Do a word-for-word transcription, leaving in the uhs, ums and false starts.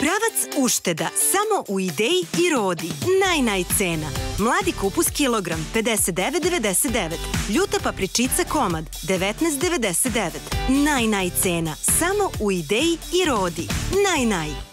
Pravac ušteda samo u Ideji i Rodi. Naj, naj cena. Mladi kupus kilogram pedeset devet devedeset devet. Ljuta papričica komad devetnaest devedeset devet. Naj, naj cena samo u Ideji i Rodi. Naj, naj.